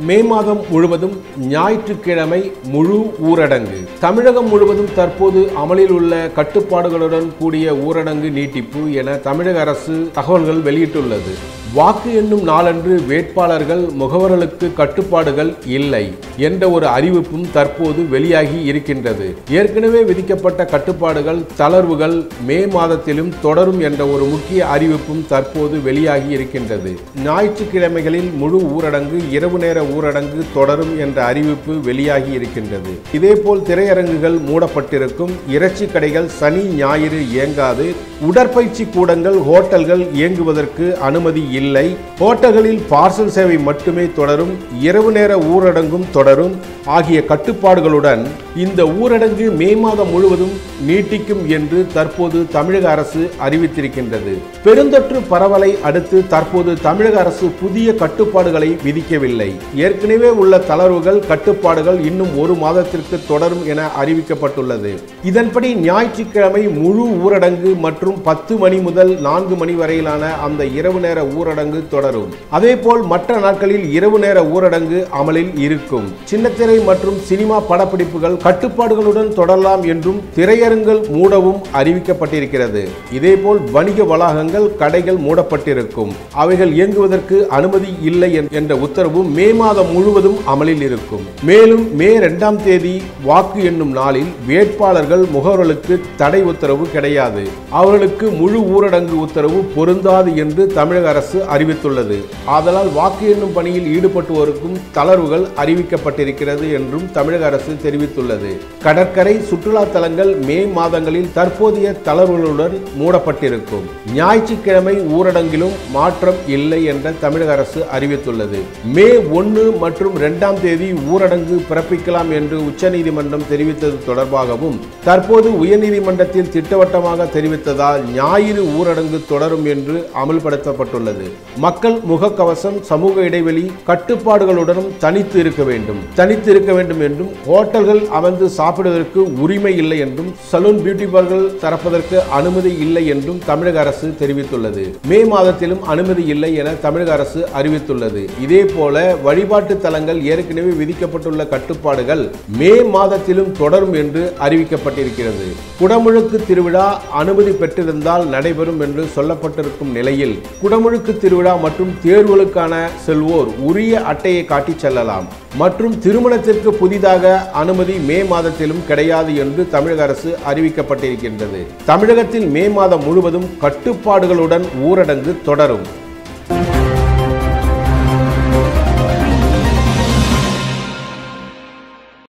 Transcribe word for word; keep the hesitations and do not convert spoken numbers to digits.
மே மாதம் முழுவதும் ஞாயிற்றுக்கிழமை முழு ஊரடங்கு. தமிழகம் முழுவதும் தற்போது அமலில் உள்ள கட்டுப்பாடுகளுடன் கூடிய ஊரடங்கு நீட்டிப்பு என தமிழக அரசு தகவல்கள் வெளியிட்டுள்ளது. வாக்கு எண்ணும் நாளன்று வேட்பாளர்கள் முகவர்களுக்கு கட்டுப்பாடுகள் இல்லை என்ற ஒரு அறிவிப்பும் தற்போது வெளியாகி இருக்கின்றது. ஏற்கனவே விதிக்கப்பட்ட கட்டுப்பாடுகள் தளர்வுகள் மே மாதத்திலும் தொடரும் என்ற ஒரு முக்கிய அறிவிப்பும் தற்போது வெளியாகி இருக்கின்றது. ஞாயிற்றுக்கிழமைகளில் முழு ஊரடங்கு, இரவு நேர ஊரடங்கு தொடரும் என்ற அறிவிப்பு வெளியாகி இருக்கின்றது. இதேபோல் திரையரங்குகள் மூடப்பட்டிருக்கும், இறைச்சி கடைகள் சனி ஞாயிறு இயங்காது, உடற்பயிற்சி கூடங்கள் ஹோட்டல்கள் இயங்குவதற்கு அனுமதி இல்லை, ஹோட்டல்களில் பார்சல் சேவை மட்டுமே தொடரும், இரவு நேர ஊரடங்கும் தொடரும் ஆகிய கட்டுப்பாடுகளுடன் இந்த ஊரடங்கு மே மாதம் முழுவதும் நீட்டிக்கும் என்று தற்போது தமிழக அரசு அறிவித்திருக்கின்றது. பெருந்தொற்று பரவலை அடுத்து தற்போது தமிழக அரசு புதிய கட்டுப்பாடுகளை விதிக்கவில்லை. ஏற்கனவே உள்ள தளர்வுகள் கட்டுப்பாடுகள் இன்னும் ஒரு மாதத்திற்கு தொடரும் என அறிவிக்கப்பட்டுள்ளது. இதன்படி ஞாயிற்றுக்கிழமை முழு ஊரடங்கு மற்றும் பத்து மணி முதல் நான்கு மணி வரையிலான அந்த இரவு நேர ஊரடங்கு தொடரும். அதேபோல் மற்ற நாட்களில் இரவு நேர ஊரடங்கு அமலில் இருக்கும். சின்னத்திரை மற்றும் சினிமா படப்பிடிப்புகள் கட்டுப்பாடுகளுடன் தொடரலாம் என்றும் திரையரங்குகள் மூடவும் அறிவிக்கப்பட்டிருக்கிறது. இதேபோல் வணிக வளாகங்கள் கடைகள் மூடப்பட்டிருக்கும், அவைகள் இயங்குவதற்கு அனுமதி இல்லை என்ற உத்தரவும் மே மாதம் முழுவதும் அமலில் இருக்கும். மேலும் மே இரண்டாம் தேதி வாக்கு எண்ணும் நாளில் வேட்பாளர்கள் முகவர்களுக்கு தடை உத்தரவு கிடையாது, அவர்களுக்கு முழு ஊரடங்கு உத்தரவு பொருந்தாது என்று தமிழக அரசு அறிவித்துள்ளது. ஆதலால் வாக்கு எண்ணும் பணியில் ஈடுபட்டுவோருக்கும் தளர்வுகள் அறிவிக்கப்பட்டிருக்கிறது என்றும் தமிழக அரசு தெரிவித்துள்ளது. கடற்கரை சுற்றுலா தலங்கள் மே மாதங்களில் தற்போதைய தளர்வுகளுடன் மூடப்பட்டிருக்கும். ஞாயிற்றுக்கிழமை ஊரடங்கிலும் மாற்றம் இல்லை என்ற தமிழக அரசு அறிவித்துள்ளது. மே ஒன்று மற்றும் இரண்டாம் தேதி ஊரடங்கு பிறப்பிக்கலாம் என்று உச்சநீதிமன்றம் தெரிவித்தது தொடர்பாகவும் தற்போது உயர்நீதிமன்றத்தில் திட்டவட்டமாக தெரிவித்ததால் ஞாயிறு ஊரடங்கு தொடரும் என்று அமல்படுத்தப்பட்டுள்ளது. மக்கள் முகக்கவசம், சமூக இடைவெளி கட்டுப்பாடுகளுடனும் தனித்து இருக்க வேண்டும் தனித்து இருக்க வேண்டும் என்றும், ஹோட்டல்கள் அமர்ந்து சாப்பிடுவதற்கு உரிமை இல்லை என்றும், சலூன் பியூட்டி பார்லர்கள் திறப்பதற்கு அனுமதி இல்லை என்றும் தமிழக அரசு தெரிவித்துள்ளது. மே மாதத்திலும் அனுமதி இல்லை என தமிழக அரசு அறிவித்துள்ளது. இதே போல வழிபாட்டு தலங்கள் ஏற்கனவே விதிக்கப்பட்டுள்ள கட்டுப்பாடுகள் மே மாதத்திலும் தொடரும் என்று அறிவிக்கப்பட்டிருக்கிறது. குடமுழுக்கு திருவிழா அனுமதி பெற்றிருந்தால் நடைபெறும் என்று சொல்லப்பட்டிருக்கும் நிலையில் குடமுழுக்கு திருவிழா மற்றும் தேர்வுகளுக்கான செல்வோர் உரிய அட்டையை காட்டி செல்லலாம் மற்றும் திருமணத்திற்கு புதிதாக அனுமதி மே மாதத்திலும் கிடையாது என்று தமிழக அரசு அறிவிக்கப்பட்டிருக்கின்றது. தமிழகத்தில் மே மாதம் முழுவதும் கட்டுப்பாடுகளுடன் ஊரடங்கு தொடரும்.